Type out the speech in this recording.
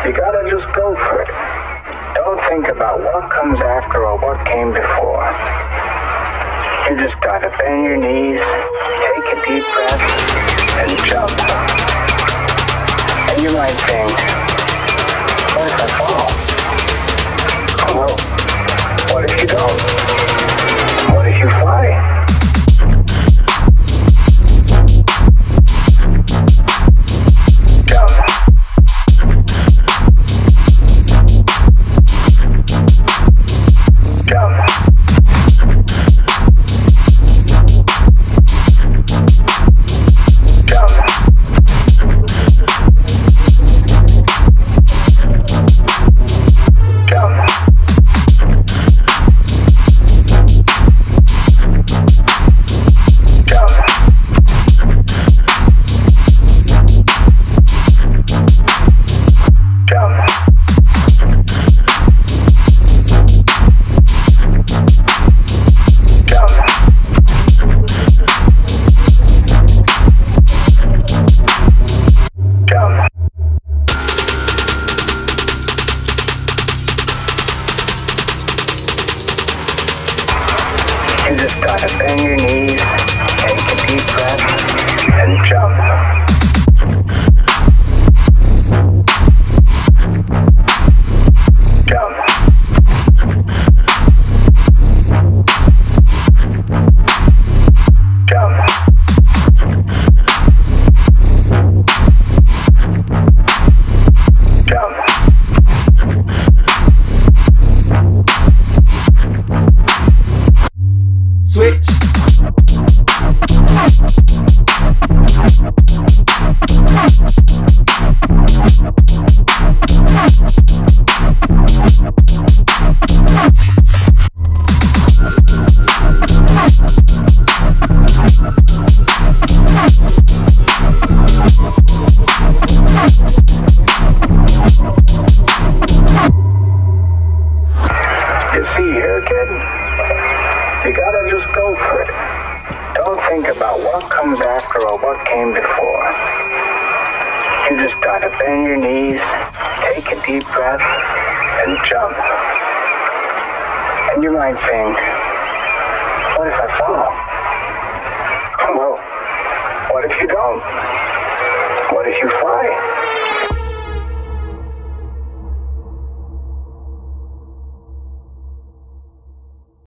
You gotta just go for it. Don't think about what comes after or what came before. You just gotta bend your knees, take a deep breath, and jump. And you might think, what if I fall? Oh no. What if you don't? What if you fly? You just gotta bend your knees, take a deep breath, and jump. Jump. Jump. Jump. Switch. You see here, kid? You gotta just go for it. Don't think about what comes after or what came before. You just gotta bend your knees, take a deep breath, and jump. And you might think, what if I fall? Oh no. What if you don't?